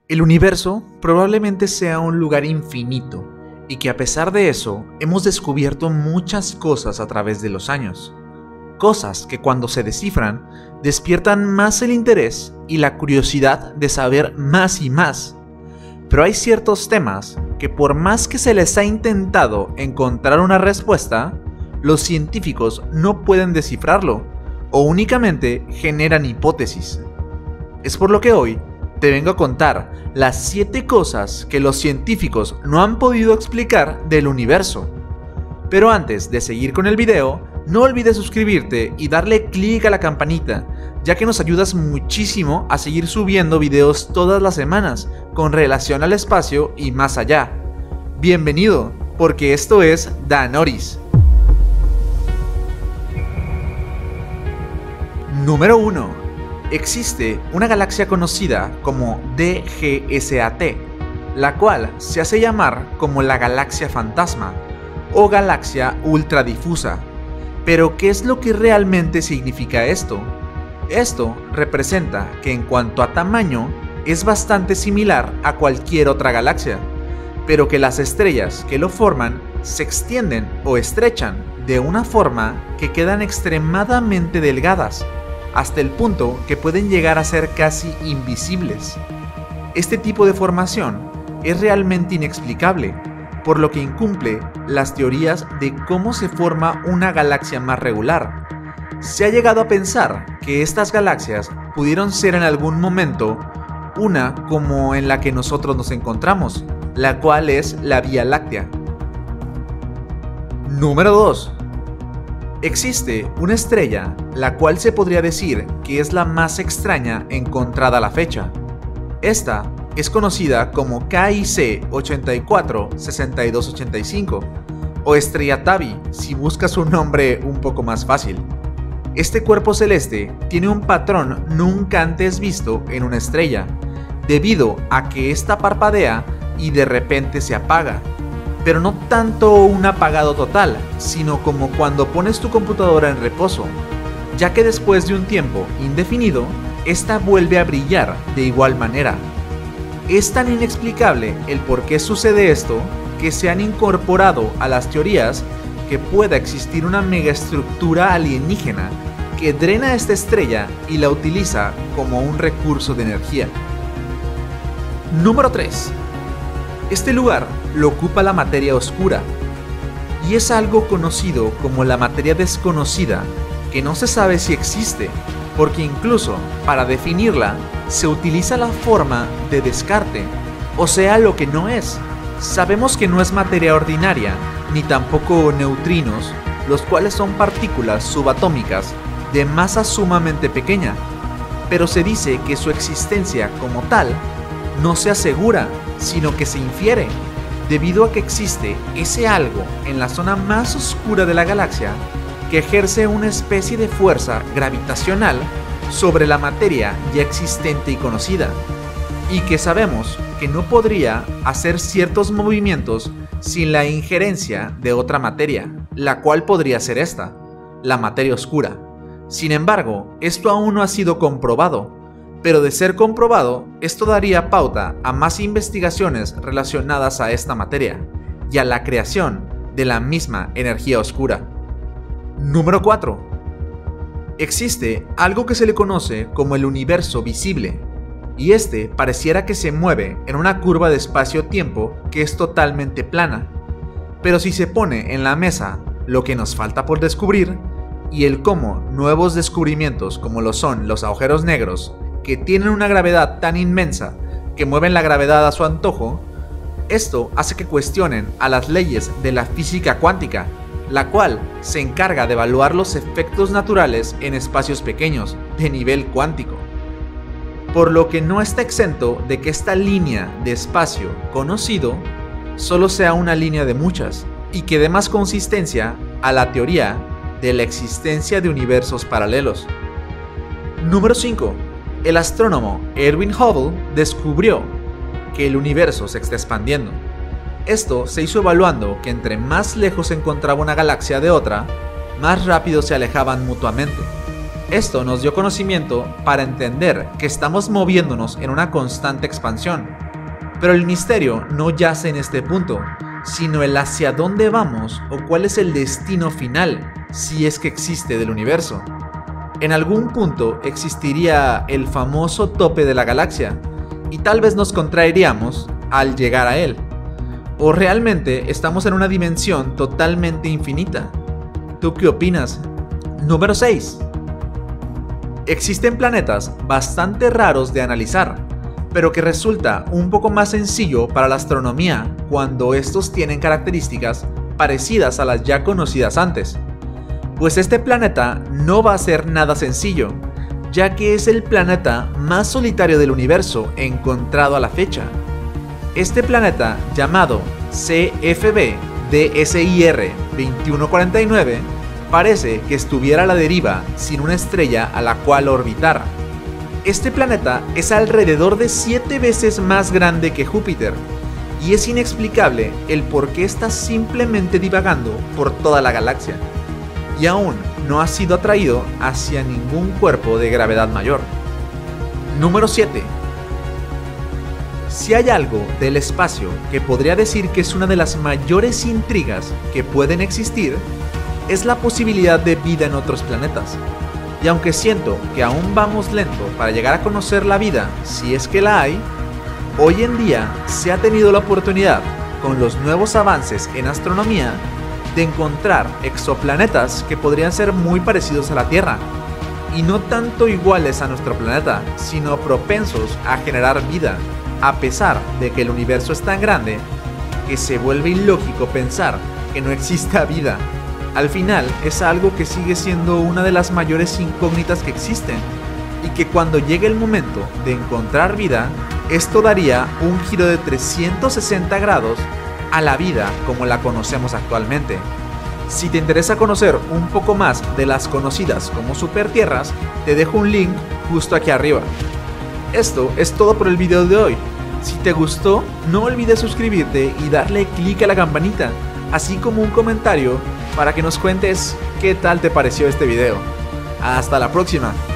El universo probablemente sea un lugar infinito y que a pesar de eso hemos descubierto muchas cosas a través de los años. Cosas que cuando se descifran despiertan más el interés y la curiosidad de saber más y más. Pero hay ciertos temas que por más que se les ha intentado encontrar una respuesta, los científicos no pueden descifrarlo o únicamente generan hipótesis. Es por lo que hoy te vengo a contar las 7 cosas que los científicos no han podido explicar del universo. Pero antes de seguir con el video, no olvides suscribirte y darle clic a la campanita, ya que nos ayudas muchísimo a seguir subiendo videos todas las semanas con relación al espacio y más allá. Bienvenido, porque esto es Danoris. Número 1. Existe una galaxia conocida como DGSAT, la cual se hace llamar como la galaxia fantasma o galaxia ultradifusa. Pero ¿qué es lo que realmente significa esto? Esto representa que en cuanto a tamaño es bastante similar a cualquier otra galaxia, pero que las estrellas que lo forman se extienden o estrechan de una forma que quedan extremadamente delgadas, hasta el punto que pueden llegar a ser casi invisibles. Este tipo de formación es realmente inexplicable, por lo que incumple las teorías de cómo se forma una galaxia más regular. Se ha llegado a pensar que estas galaxias pudieron ser en algún momento una como en la que nosotros nos encontramos, la cual es la Vía Láctea. Número 2. Existe una estrella, la cual se podría decir que es la más extraña encontrada a la fecha. Esta es conocida como KIC 846285 o Estrella Tabi si buscas un nombre un poco más fácil. Este cuerpo celeste tiene un patrón nunca antes visto en una estrella, debido a que ésta parpadea y de repente se apaga. Pero no tanto un apagado total, sino como cuando pones tu computadora en reposo, ya que después de un tiempo indefinido, esta vuelve a brillar de igual manera. Es tan inexplicable el por qué sucede esto que se han incorporado a las teorías que pueda existir una megaestructura alienígena que drena esta estrella y la utiliza como un recurso de energía. Número 3. Este lugar lo ocupa la materia oscura, y es algo conocido como la materia desconocida, que no se sabe si existe, porque incluso para definirla se utiliza la forma de descarte, o sea, lo que no es. Sabemos que no es materia ordinaria, ni tampoco neutrinos, los cuales son partículas subatómicas de masa sumamente pequeña, pero se dice que su existencia como tal no se asegura, sino que se infiere, debido a que existe ese algo en la zona más oscura de la galaxia que ejerce una especie de fuerza gravitacional sobre la materia ya existente y conocida, y que sabemos que no podría hacer ciertos movimientos sin la injerencia de otra materia, la cual podría ser esta, la materia oscura. Sin embargo, esto aún no ha sido comprobado, pero de ser comprobado, esto daría pauta a más investigaciones relacionadas a esta materia y a la creación de la misma energía oscura. Número 4. Existe algo que se le conoce como el universo visible, y este pareciera que se mueve en una curva de espacio-tiempo que es totalmente plana. Pero si se pone en la mesa lo que nos falta por descubrir, y el cómo nuevos descubrimientos como lo son los agujeros negros, que tienen una gravedad tan inmensa que mueven la gravedad a su antojo, esto hace que cuestionen a las leyes de la física cuántica, la cual se encarga de evaluar los efectos naturales en espacios pequeños, de nivel cuántico. Por lo que no está exento de que esta línea de espacio conocido solo sea una línea de muchas, y que dé más consistencia a la teoría de la existencia de universos paralelos. Número 5. El astrónomo Edwin Hubble descubrió que el universo se está expandiendo. Esto se hizo evaluando que entre más lejos se encontraba una galaxia de otra, más rápido se alejaban mutuamente. Esto nos dio conocimiento para entender que estamos moviéndonos en una constante expansión. Pero el misterio no yace en este punto, sino el hacia dónde vamos o cuál es el destino final, si es que existe, del universo. En algún punto existiría el famoso tope de la galaxia, y tal vez nos contraeríamos al llegar a él. O realmente estamos en una dimensión totalmente infinita. ¿Tú qué opinas? Número 6. Existen planetas bastante raros de analizar, pero que resulta un poco más sencillo para la astronomía cuando estos tienen características parecidas a las ya conocidas antes. Pues este planeta no va a ser nada sencillo, ya que es el planeta más solitario del universo encontrado a la fecha. Este planeta, llamado CFB DSIR 2149, parece que estuviera a la deriva sin una estrella a la cual orbitar. Este planeta es alrededor de 7 veces más grande que Júpiter, y es inexplicable el por qué está simplemente divagando por toda la galaxia, y aún no ha sido atraído hacia ningún cuerpo de gravedad mayor. Número 7. Si hay algo del espacio que podría decir que es una de las mayores intrigas que pueden existir, es la posibilidad de vida en otros planetas. Y aunque siento que aún vamos lento para llegar a conocer la vida, si es que la hay, hoy en día se ha tenido la oportunidad, con los nuevos avances en astronomía, de encontrar exoplanetas que podrían ser muy parecidos a la Tierra, y no tanto iguales a nuestro planeta, sino propensos a generar vida, a pesar de que el universo es tan grande que se vuelve ilógico pensar que no exista vida. Al final es algo que sigue siendo una de las mayores incógnitas que existen, y que cuando llegue el momento de encontrar vida, esto daría un giro de 360 grados a la vida como la conocemos actualmente. Si te interesa conocer un poco más de las conocidas como supertierras, te dejo un link justo aquí arriba. Esto es todo por el video de hoy. Si te gustó, no olvides suscribirte y darle clic a la campanita, así como un comentario para que nos cuentes qué tal te pareció este video. Hasta la próxima.